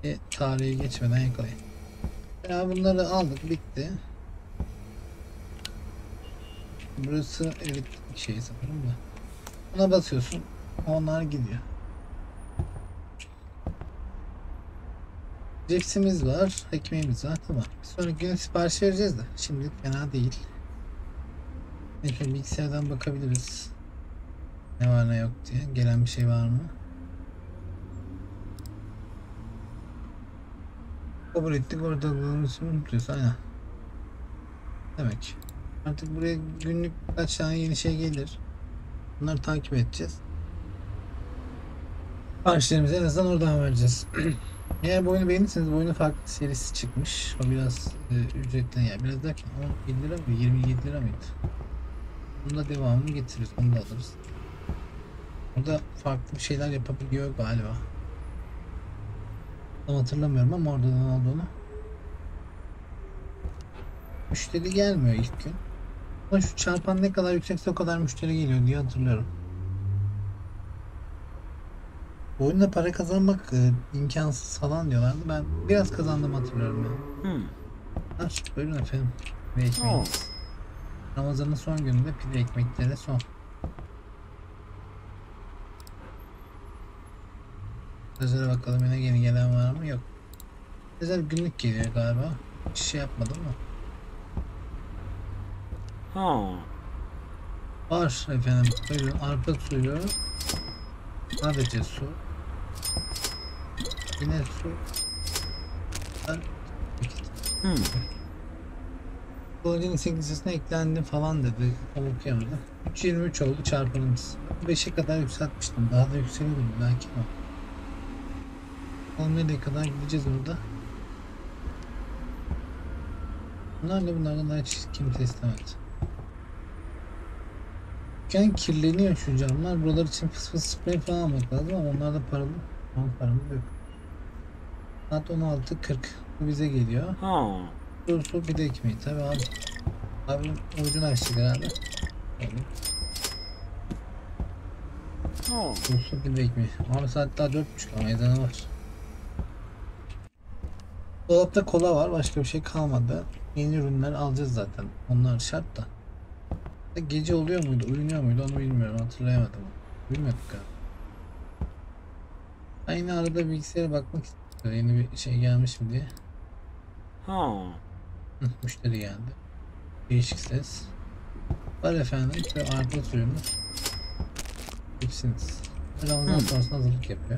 Tarihi geçmeden yakalayın. Ya bunları aldık, bitti. Burası elektrik şeyi sanırım da. Buna basıyorsun. Onlar gidiyor. Cipsimiz var. Ekmeğimiz var. Tamam. Bir sonraki gün sipariş vereceğiz de. Şimdilik fena değil. Neyse bilgisayardan bakabiliriz. Ne var ne yok diye. Gelen bir şey var mı? Kabul ettik. Orada bulunmasını unutuyoruz. Aynen. Demek. Artık buraya günlük kaç tane yeni şey gelir. Bunları takip edeceğiz. Siparişlerimizi en azından oradan vereceğiz. Eğer bu oyunu beğenirseniz, bu oyunun farklı serisi çıkmış. O biraz ücretli, yani biraz derken 17 lira mı 27 lira mıydı? Bunda devamını getiririz, onu da alırız. Burada farklı bir şeyler yapabiliyor galiba. Tam hatırlamıyorum ama orada ne olduğunu. Müşteri gelmiyor ilk gün. Ama şu çarpan ne kadar yüksekse o kadar müşteri geliyor diye hatırlıyorum. Bu oyunda para kazanmak imkansız falan diyorlardı. Ben biraz kazandım hatırlıyorum yani. Buyurun efendim. Ve ekmeğiniz. Ramazan'ın son gününde pide ekmekleri son. Özel bakalım yine yeni gelen var mı? Yok. Özel günlük geliyor galiba. Hiç şey yapmadım mı? Var efendim. Buyurun arpa suyu. Sadece su. Yine su. Kullanıcının İngilizcesine eklendi falan dedi. Tam okuyamadım. 3.23 oldu çarpanımız. 5'e kadar yükseltmiştim. Daha da yükselirdim belki ama. Nereye kadar gideceğiz orada? Bunlardan daha hiç kimse istemedi. Yani kirleniyor şu camlar. Buralar için fıs fıs sprey falan almak lazım ama onlar da paralı. Ama paramız yok. Saat 16.40. Bu bize geliyor. Su bir de ekmeği. Tabi abi. Abi ucunu açtık herhalde. Su bir de ekmeği. Abi saat daha 4.30 ama ezanı var. Dolapta kola var. Başka bir şey kalmadı. Yeni ürünler alacağız zaten. Onlar şart da. Gece oluyor muydu? Uyunuyor muydu? Onu bilmiyorum. Hatırlayamadım. Bilmiyorduk galiba. Aynı arada bilgisayara bakmak istiyor. Yeni bir şey gelmiş mi diye. Müşteri geldi. Değişik ses. Var efendim. Ve arpa suyumuz. Hepsiniz. Ramazan sonrasında hazırlık yapıyor.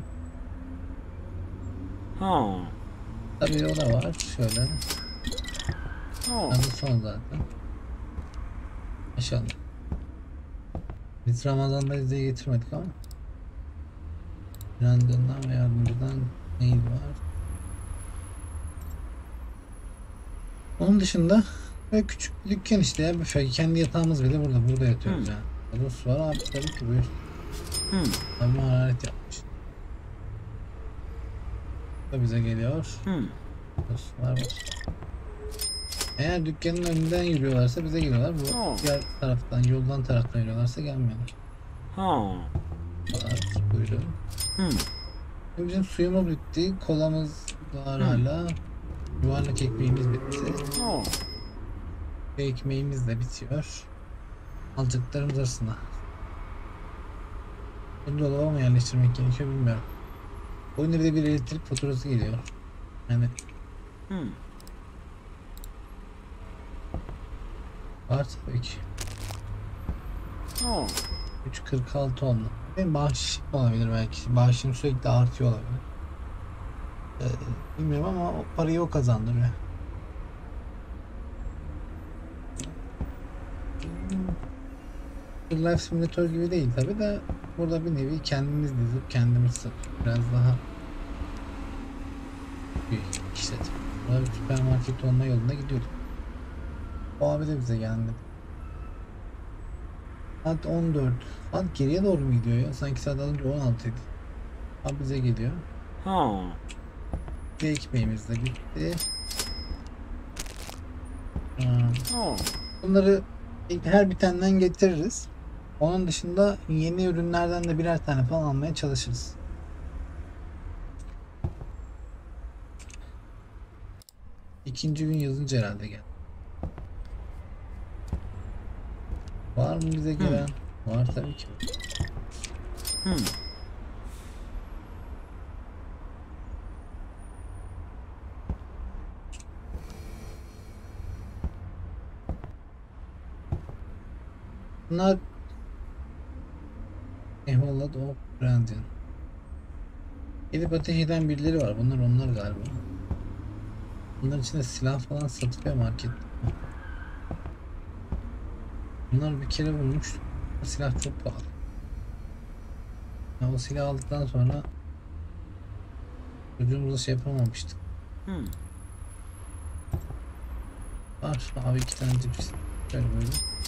Tabii o da var. Şöyle. Tabii son zaten. İnşallah. Biz Ramazan'da diye getirmedik ama. Randından ve yardımcıdan mail var. Onun dışında ve küçük bir dükkan işte ya. Bir kendi yatağımız bile burada yatıyoruz yani. Rus var abi tabii ki buyur. Abi hararet yapmış. Da bize geliyor. Rus var. Eğer dükkanın önünden yürüyorlarsa bize geliyorlar. Bu diğer taraftan, yoldan taraftan yürüyorlarsa gelmiyorlar. Var, buyurun. Şimdi bizim suyumuz bitti, kolamız var hala. Yuvarlak ekmeğimiz bitti. Ve ekmeğimiz de bitiyor. Alacaklarımız arasında. Bunu dolaba mı yerleştirmek gerekiyor bilmiyorum. Oyunda bir de bir elektrik faturası geliyor. Yani var tabii ki. 3.46 oldu. Benim bağış olabilir belki. Bağışım sürekli artıyor olabilir. Bilmiyorum ama o parayı o kazandırıyor. Real Life Simulator gibi değil tabi de burada bir nevi kendimiz dizip kendimiz satıyoruz. Biraz daha büyük işletim. Burada bir süpermarket olma yolunda gidiyorduk. O abi de bize geldi. Saat 14. Saat geriye doğru mu gidiyor ya? Sanki saat alınca 16 idi. Abi bize geliyor. Bir ekmeğimiz de bitti. Bunları her bitenden getiririz. Onun dışında yeni ürünlerden de birer tane falan almaya çalışırız. İkinci gün yazınca herhalde geldi. Var mı bize gelen? Var tabii ki. Bunlar eyvallah o Brandon. Gelip ateş eden birileri var. Bunlar onlar galiba. Bunların içinde silah falan satılıyor markette. Bunlar bir kere bulmuş. Silah çok pahalı. Ya o silah aldıktan sonra çocuğumuza şey yapamamıştık. Var abi 2 tane cips. Şöyle böyle.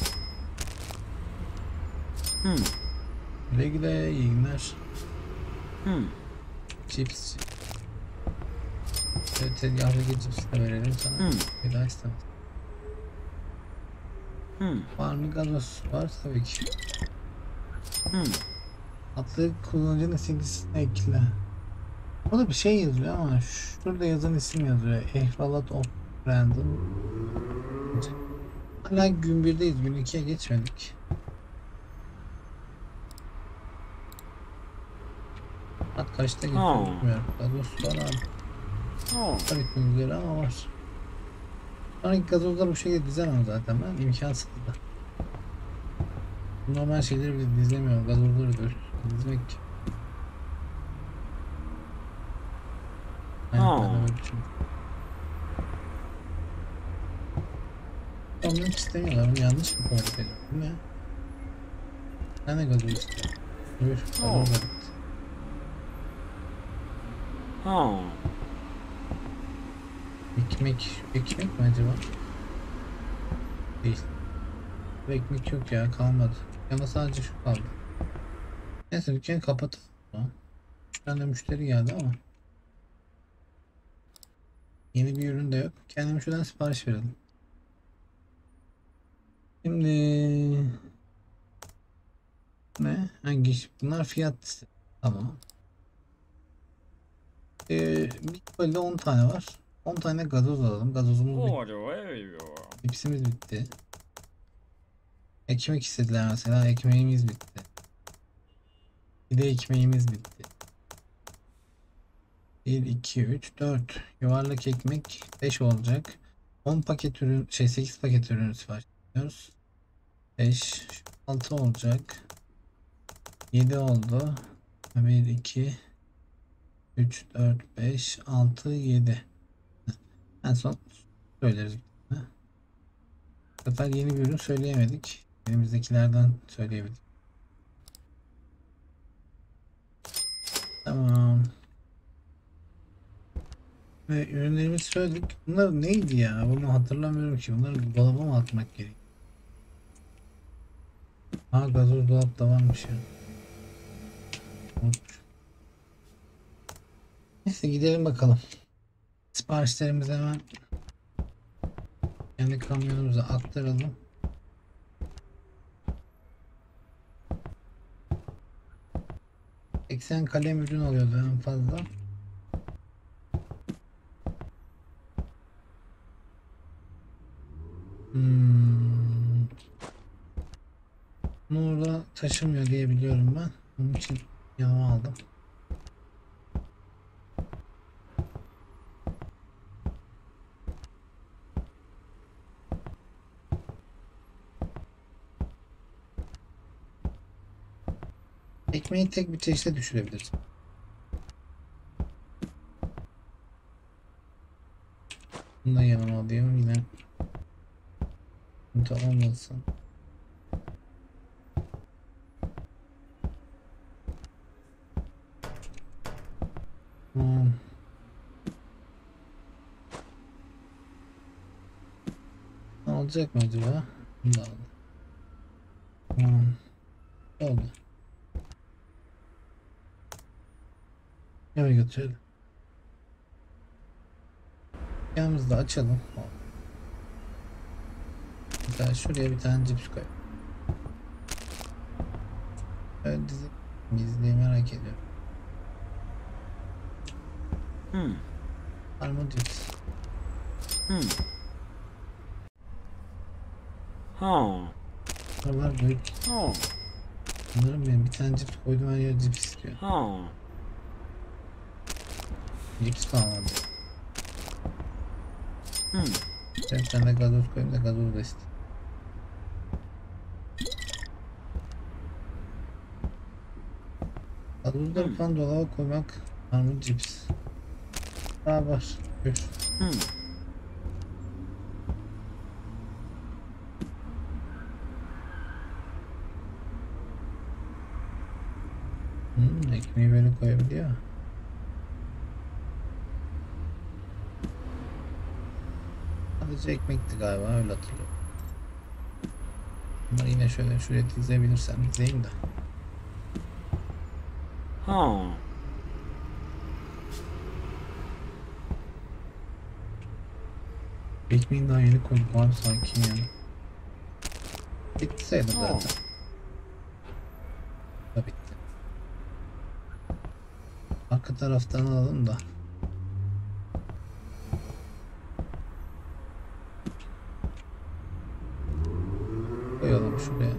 Güle güle iyi günler. Cips. Evet, tezgahdaki cips de verelim sana. Bir daha istemez. Var mı gazoz? Var tabii ki. Adlı kullanıcının silgisine ekle. O da bir şey yazıyor ama şurada yazan isim yazıyor. Ehvalat of Brandon. Hala gün 1'deyiz. Gün 2'ye geçmedik. Saat kaçta geçiyor bilmiyorum. Gazoz var abi. Tabii bitmek üzere ama var. Sonraki gazozları bu şekilde dizemem zaten ben. İmkansız da. Normal şeyleri bile dizemiyorum. Gazozları da dizmek. Aynen öyle bir şey. Ondan istemiyorlar. Bunu yanlış mı koyduk acaba? Bu ne? Ben de gazoz istiyorum. Buyur. Gazoz da bitti. Ekmek mi acaba? Değil. Bu ekmek yok ya, kalmadı. Yana sadece şu kaldı. Neyse dükkanı kapatalım. 3 tane müşteri geldi ama yeni bir ürün de yok. Kendime şuradan sipariş verelim. Şimdi ne? Hangi iş? Bunlar fiyat listesi. Tamam. Bir kolide 10 tane var. 10 tane gazoz alalım. Gazozumuz bitti. Cipsimiz bitti. Ekmek istediler mesela. Ekmeğimiz bitti. Bir de ekmeğimiz bitti. 1, 2, 3, 4. Yuvarlak ekmek 5 olacak. 10 paket ürün, 8 paket ürün sipariş ediyoruz. 5, 6 olacak. 7 oldu. 1, 2, 3, 4, 5, 6, 7. En son söyleriz. Bu sefer yeni bir ürün söyleyemedik. Elimizdekilerden söyleyebildik. Tamam. Ve ürünlerimizi söyledik. Bunlar neydi ya? Bunu hatırlamıyorum ki. Bunları dolaba mı atmak gerek? Ha, gazoz dolap da varmış ya. Neyse gidelim bakalım. Siparişlerimizi hemen kendi kamyonumuza aktaralım. ...80 kalem ürün alıyordu en fazla. Bunu orada taşımıyor diye biliyorum ben. Onun için yanıma aldım. Ekmeği tek bir çeşide düşürebiliriz. Bunu da yanıma alayım yine. Sıkıntı olmasın. Olacak mı acaba? Bunu da aldım. Oldu. Eve götürelim. Yanımızı da açalım. Hatta şuraya bir tane cips koy. Öyle dizi merak ediyorum. Armut cips. Hmm. Ha. Var büyük. Ha. Bunların benim bir tane cips koydum, her yer cips istiyor. Ha. Cips kalmadı. Hmm. Bir tane de gazoz koyayım da gazoz da istiyor. Gazozları Hmm. falan dolaba koymak var mı cips? Daha var. Gör. Hmm. Ekmeği böyle koyabiliyor. Sadece ekmekti galiba, öyle hatırlıyorum. Bunları yine şöyle şuraya dizebilirsem dizeyim de. Ha. Ekmeğini daha yeni koydum abi sanki yani. Bitti sayılır Ha. zaten. Da bitti. Arka taraftan alalım da. Koyalım şuraya.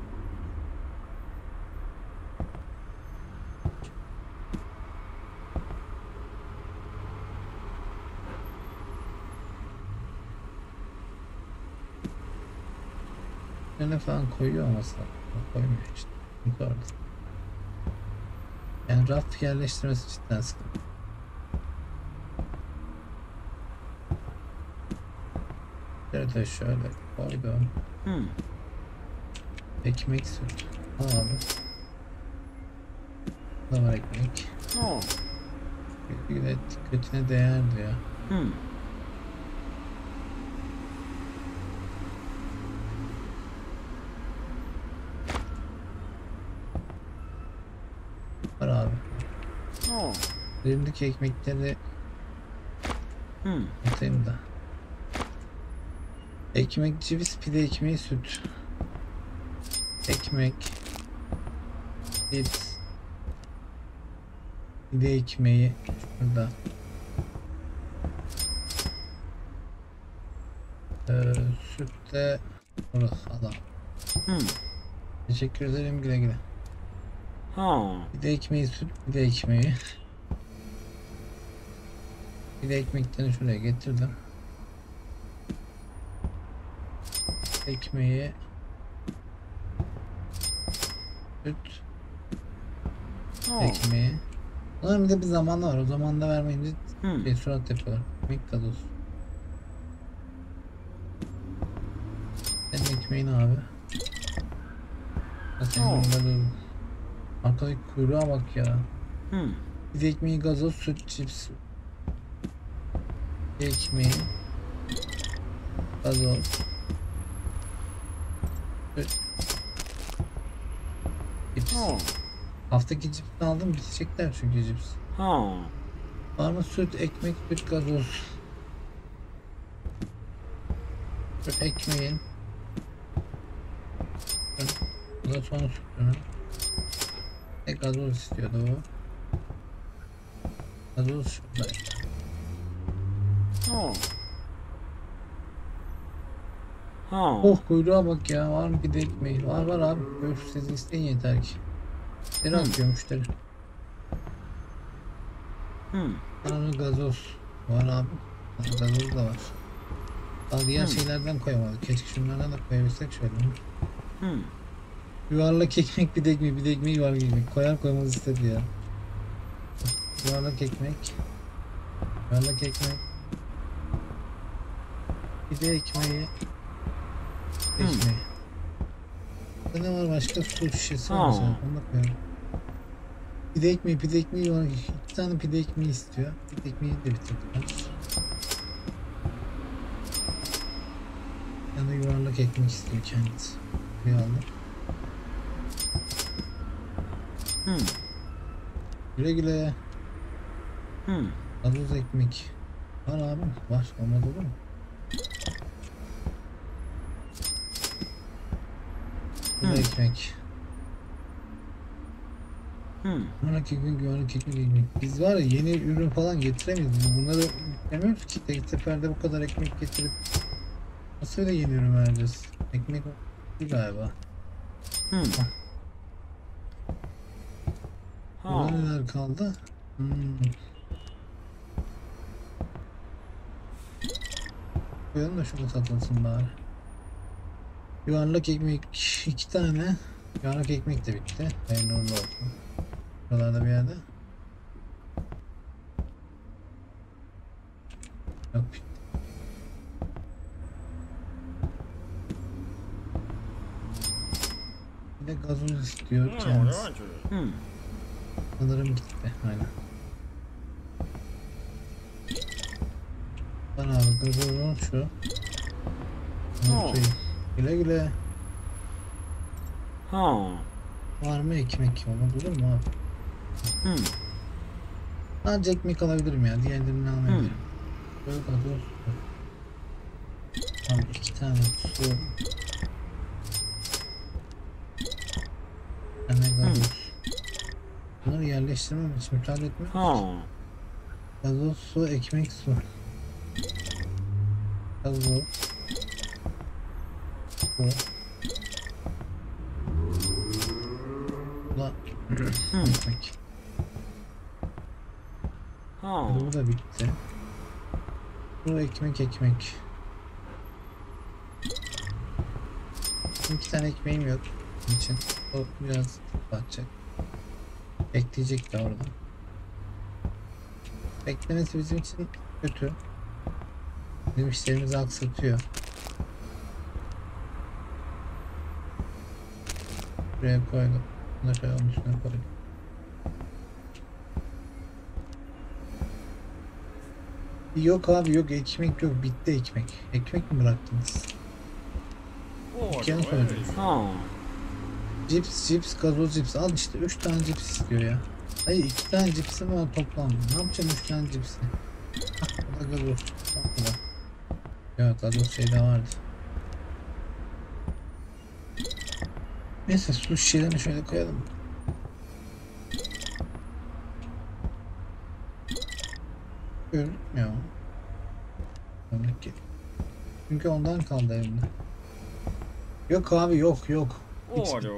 Ne falan koyuyor ama koymuyor işte. Yukarıda. Yani raf yerleştirmesi cidden sıkıntı. Şöyle şöyle koydum. Hmm. Ekmek süt. Al abi. Bu da var ekmek. Ha. Bir de dikkatine değer diyor. Hmm. Var abi. Ha. Elimdeki ekmekleri Hmm. atayım da. Ekmek, ceviz, pide ekmeği, süt. Ekmek, cips, pide ekmeği. Şurada. Süt de burası adam. Hmm. Teşekkür ederim, güle güle. Ha. Pide ekmeği, süt, pide ekmeği. Pide ekmeklerini şuraya getirdim. Ekmeği, süt, Ha. ekmeği. Bunların bir de bir zamanı var. O zamanda vermeyince Hmm. surat yapıyorlar. Ekmek gazoz. Senin ekmeğin abi. Ha, senin Ha. gazoz. Arkadaki kuyruğa bak ya. Hmm. Pide ekmeği, gazoz, süt, cips. Pide ekmeği, gazoz, süt, cips. Ha. Haftaki cipsini aldım, bitecekler çünkü cips. Ha. Var mı süt, ekmek, süt, gazoz. Süt ekmeğin. Bu da son sütünün. Gazoz istiyordu o. Gazoz şurada. Ha. Ha. Oh, kuyruğa bak ya. Var mı pide ekmeği? Var var abi. Görüş, siz isteyin yeter ki. Müşteri atıyor müşteri. Hmm. Var gazoz? Var abi. Gazoz da var. Daha diğer şeylerden koyamadık. Keşke şunlardan da koyabilsek şöyle. Hmm. Yuvarlak ekmek, pide ekmeği, pide ekmeği, yuvarlak ekmek. Koyar koymaz istedi ya. Yuvarlak ekmek. Yuvarlak ekmek. Pide ekmeği. Ekmeği. Burada ne var başka? Su şişesi var mesela. Onu da koyalım. Pide ekmeği yuvarlak. 2 tane pide ekmeği istiyor. Pide ekmeği de bitirdiler. Yani yuvarlak ekmek istiyor kendisi. Bir aldım. Hmm. Güle güle. Hmm. Gazoz ekmek. Var abi. Var. Olmaz olur mu? Bu da ekmek. Güvenlik ekmek, güvenlik ekmek. Biz var ya yeni ürün falan getiremeyiz. Bunları yüklemiyoruz ki. Tek seferde bu kadar ekmek getirip nasıl öyle yeni ürün vereceğiz? Ekmek değil galiba. Burada neler kaldı? Koyalım da şunu satılsın bari. Yuvarlak ekmek 2 tane. Yuvarlak ekmek de bitti. Hayırlı uğurlu olsun. Buralarda bir yerde. Yok bitti. Bir de gazoz istiyor kendisi. Sanırım gitti. Aynen. Bana abi gazozun şu. Güle güle. Var mı ekmek? Onu bulur mu abi? Sadece ekmek alabilirim ya. Diğerlerini almayabilirim. Böyle gazoz. Abi 2 tane su. Bir tane gazoz. Bunları yerleştirmem için müsaade etmek için. Gazoz, su, ekmek, su. Gazoz. Su. Ula. Ekmek. Bu da bitti. Bu ekmek ekmek. 2 tane ekmeğim yok. Bunun için o biraz batacak. Bekleyecek de orada. Beklemesi bizim için kötü. Bizim işlerimizi aksatıyor. Buraya koydum. Bunu da şöyle onun üstüne koydum. Yok abi yok ekmek yok bitti ekmek. Ekmek mi bıraktınız? Dükkanı koydum. Cips, gazoz cips. Al işte 3 tane cips istiyor ya. Hayır 2 tane cipsi var toplam. Ne yapacağım 3 tane cipsi? Bu da gazoz. Bak bu da. Evet gazoz şeyde vardı. Neyse su şişelerini şöyle koyalım. Görünmüyor. Demek ki. Çünkü ondan kaldı elimde. Yok abi yok. Hiç bitti.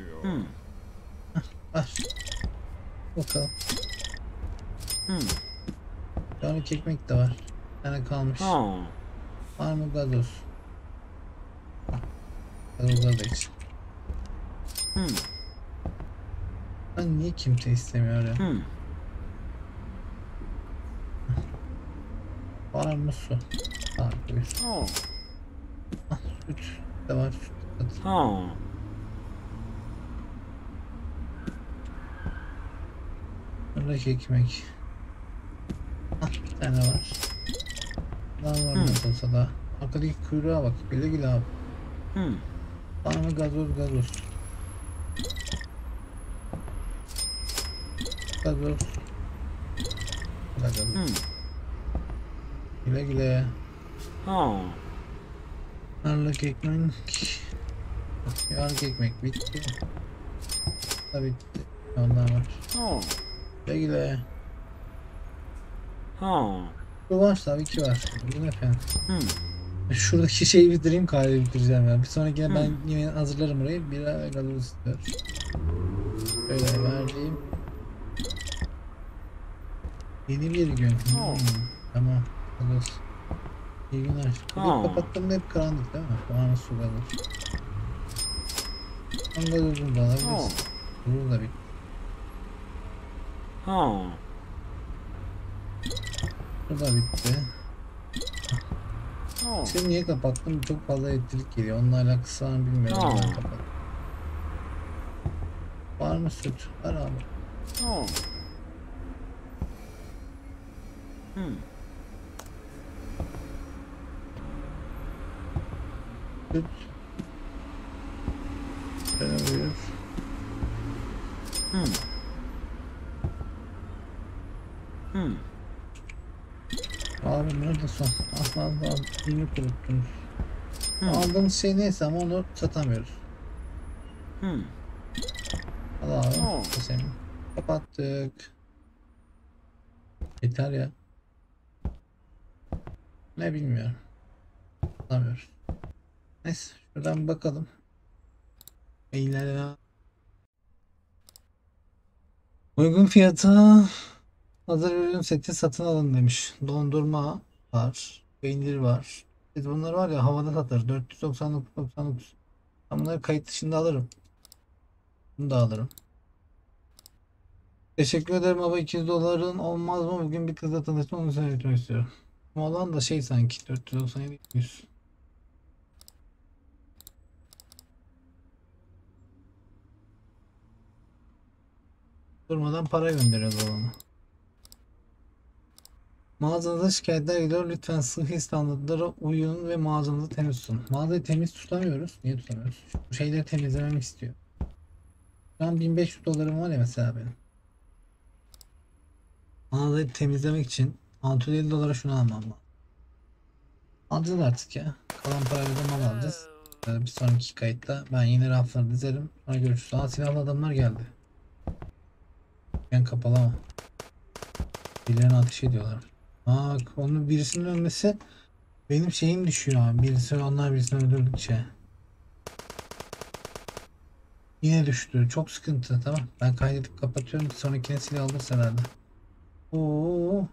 Var. Bakalım. Yanık ekmek de var. Bir tane kalmış. Var mı gazoz? Gazozları da iç. Ben niye kimse istemiyor ya? Var mı su? Var buyur. Süt de var. Süt de. Buradaki ekmek. Bir tane var. Daha var nasıl olsa da. Arkadaki kuyruğa bak. Güle güle abi. Var mı gazoz? Gazoz. Bu da gazoz. Güle güle. Yarlık ekmek. Yarlık ekmek bitti. Bu da bitti. Onlar var. Güle güle. Bu var tabii ki var. Bu ne efendim? Şuradaki şeyi bitireyim kahveyi bitireceğim ya. Bir sonrakine ben yine hazırlarım orayı. Bira ve gazoz istiyor. Böyle verdiğim. Yeni bir gün. Tamam. Gazoz. İyi günler. Kapıyı kapattığımda hep karanlık değil mi? Bana su gazoz. Son gazozunu da alabilirsin. Bu da bitti. Bu da bitti. Seni niye kapattım? Çok fazla elektrik geliyor. Onunla alakası var mı bilmiyorum. Ben kapattım. Var mı süt? Var abi. Süt. Şöyle buyur. Abi nerede son? Allah yeni kuruttunuz. Aldığımız şey neyse ama onu satamıyoruz. Al abi. Bu senin. Kapattık. Yeter ya. Ne bilmiyorum. Anlamıyorum. Neyse şuradan bir bakalım. Maillere. Uygun fiyata hazır ürün seti satın alın demiş. Dondurma var. Peynir var. Biz bunlar var ya havada satarız. 499.99. Ben bunları kayıt dışında alırım. Bunu da alırım. Teşekkür ederim ama 200 doların olmaz mı? Bugün bir kızla tanıştım onu söylemek istiyorum. Bu olan da şey sanki 497 100. Durmadan para gönderiyoruz babama. Mağazanıza şikayetler geliyor. Lütfen sıhhi standartlara uyun ve mağazanızı temiz tutun. Mağazayı temiz tutamıyoruz. Niye tutamıyoruz? Bu şeyleri temizlememi istiyor. Şu an 1500 dolarım var ya mesela benim. Mağazayı temizlemek için 650 dolara şunu almam lazım. Alacağız artık ya. Kalan parayla da mal alacağız. Bir sonraki kayıtta ben yine rafları dizerim. Sonra görüşürüz. Aa, silahlı adamlar geldi. Ben kapalı ama. Birilerine ateş ediyorlar. Aa, onun birisinin ölmesi benim şeyim düşüyor abi. Birisi onlar birisini öldürdükçe. Yine düştü. Çok sıkıntı. Tamam. Ben kaydedip kapatıyorum. Bir sonrakine silah alırız herhalde. Oo.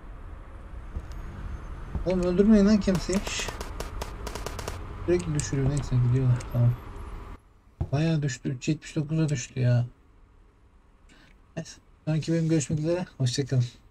Oğlum öldürmeyin lan kimseyi. Şşş. Sürekli düşürüyor. Neyse gidiyorlar. Tamam. Bayağı düştü. 3.79'a düştü ya. Neyse. Sonraki bölüm görüşmek üzere. Hoşçakalın.